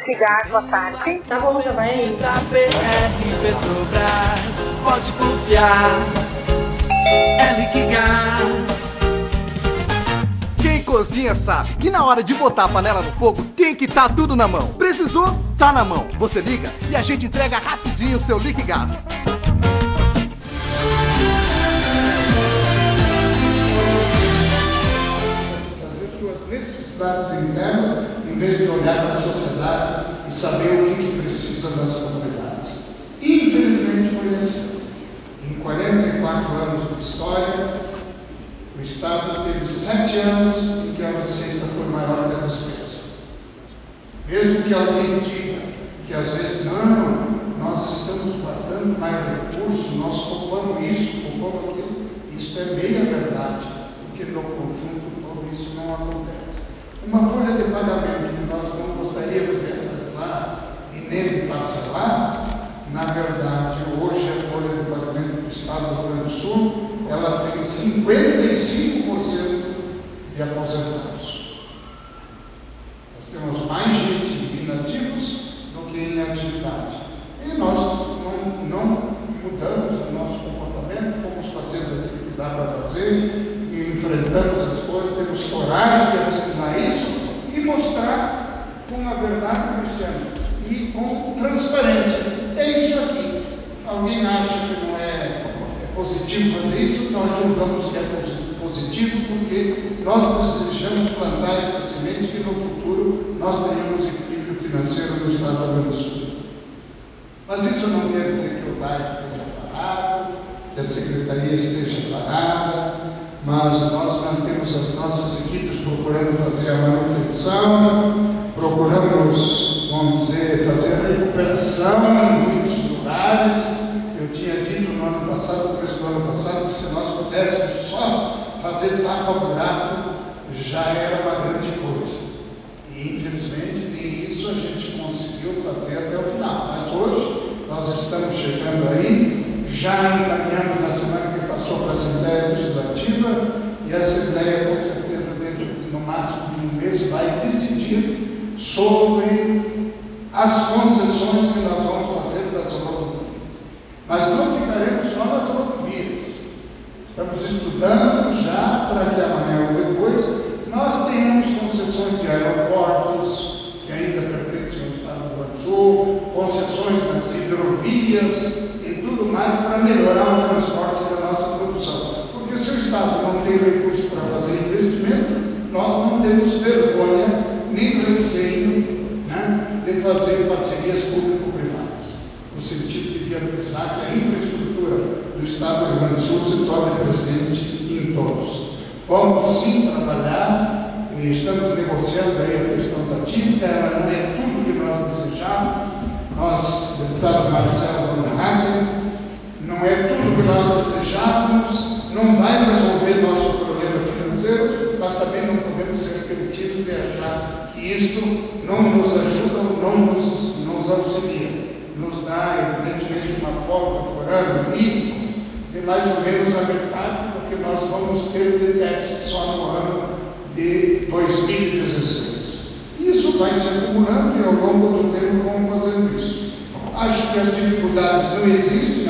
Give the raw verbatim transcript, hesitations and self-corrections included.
Liquigás, boa tarde. Tá bom, já vai aí. Da P R Petrobras, pode confiar, é Liquigás. Quem cozinha sabe que na hora de botar a panela no fogo tem que estar tudo na mão. Precisou? Tá na mão. Você liga e a gente entrega rapidinho o seu Liquigás. As necessidades internas, em vez de olhar para a sociedade e saber o que, que precisa das comunidades. Infelizmente foi assim. Em quarenta e quatro anos de história, o Estado teve sete anos em que a receita foi maior que a despesa. Mesmo que alguém diga que às vezes, não, nós estamos guardando mais recursos, nós poupamos isso, poupamos aquilo, isso é meia verdade, porque no conjunto todo isso não acontece. Uma folha de pagamento que nós não gostaríamos de atrasar e nem de parcelar, na verdade, hoje a folha de pagamento do Estado do Rio Grande do Sul, ela tem cinquenta e cinco por cento de aposentados. Nós temos mais gente inativos do que em atividade. E nós não, não mudamos o nosso comportamento, fomos fazendo aquilo que dá para fazer, e enfrentamos as coisas, temos coragem de assimilar isso e mostrar com a verdade, Cristiano, e com transparência. É isso aqui. Alguém acha que não é positivo fazer isso, nós julgamos que é positivo porque nós desejamos plantar esta semente que no futuro nós tenhamos equilíbrio financeiro no Estado do Rio Grande do Sul. Mas isso não quer dizer que o D A I esteja parado, que a Secretaria esteja parada, mas nós mantemos as nossas equipes procurando fazer a manutenção, procuramos, vamos dizer, fazer a recuperação em muitos lugares. Eu tinha dito no ano passado, no começo do ano passado, que se nós pudéssemos só fazer tapa-buraco, já era uma grande coisa. E, infelizmente, nem isso a gente conseguiu fazer até o final. Mas hoje, nós estamos chegando aí, já encaminhamos na semana que passou para a Assembleia Legislativa, e a Assembleia, com certeza, dentro de, no máximo de um mês, vai decidir sobre as concessões que nós vamos fazer das rodovias. Mas não ficaremos só nas rodovias. Estamos estudando já para que amanhã ou depois nós tenhamos concessões de aeroportos, que ainda pertencem ao Estado do Rio Grande do Sul, concessões nas hidrovias e tudo mais para melhorar o transporte da nossa produção. Porque se o Estado não tem recurso para fazer investimento, nós não temos vergonha nem receio, né, de fazer parcerias público-privadas, no sentido de viabilizar que a infraestrutura do Estado do Rio Grande do Sul se torne presente em todos. Vamos sim trabalhar, e estamos negociando aí a questão da dívida, ela não é tudo que nós desejávamos. Nós, deputado Marcelo Hacker, não é tudo que nós desejávamos, não vai resolver nosso problema financeiro, mas também não podemos ser cretinos de achar que isto não nos ajuda, não nos, nos auxilia. Nos dá, evidentemente, uma folga por ano e de mais ou menos a metade do que nós vamos ter de déficit só no ano de dois mil e dezesseis. Isso vai se acumulando e ao longo do tempo vamos fazendo isso. Acho que as dificuldades não existem,